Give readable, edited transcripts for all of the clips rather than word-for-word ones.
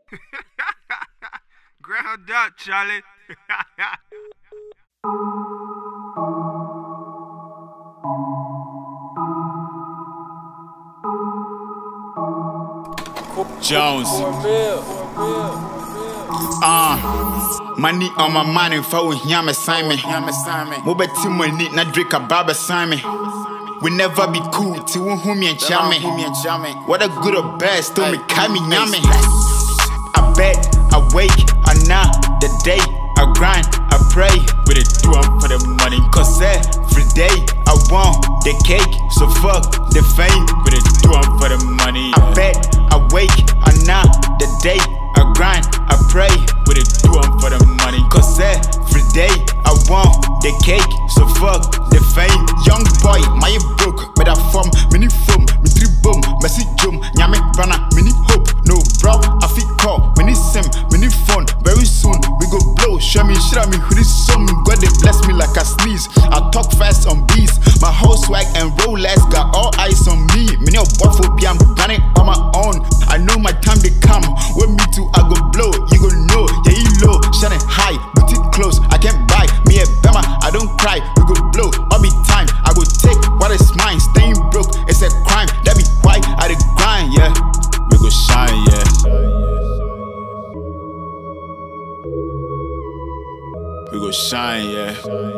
Ground up, Charlie. Jones. Money on my mind and for him assignment. Mobile team money not drink a barber Simon. We never be cool till whom and charming. What a good or bad still me kami yummy. I bet, I wake, I knock the day, I grind, I pray. With it do for the money, cause every day I want the cake, so fuck the fame. With it do for the money. I bet, I wake, I knock the day, I grind, I pray. With it do for the money, cause every day I want the cake, so fuck the fame. Young boy, my broke, but I form mini foam, me three boom, messy jum, nyame bana, mini hope. No bro, I feel call, mini sim, mini phone. Very soon we go blow, show me who this song. God they bless me like I sneeze. I talk fast on beats. My whole swag and Rolex got all eyes on me. Many of buffopia, I'm gunning on my own. I know my time they come. With me too, I go blow. You go know, yeah, you low, shining high, but it close. I can't buy me a bema, I don't cry. We go blow, all be time. I go take what is mine. Staying broke, it's a crime. That be why I the grind, yeah. We go shine, yeah. We go shine, yeah.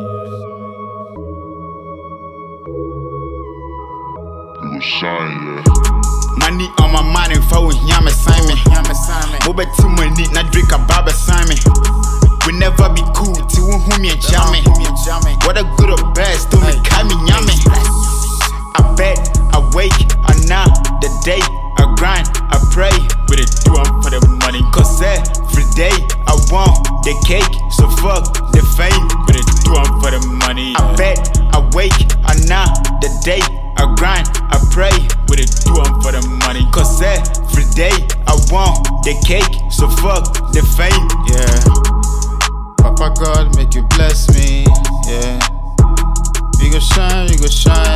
We go shine, yeah. Money on my mind and for him assignment. Mobile team money not drink a barber Simon. We never be cool till whom and charming. What a good or bad still me kami yummy. I bet, I wake, I knock the day, I grind, I pray. With it do for the money, cause every day I want the cake, so fuck the fame. With it do for the money. I bet, I wake, I knock the day, I grind, I pray. With it do for the money, cause every day I want the cake, so fuck the fame. Yeah, Papa God make you bless me. Yeah, we go shine,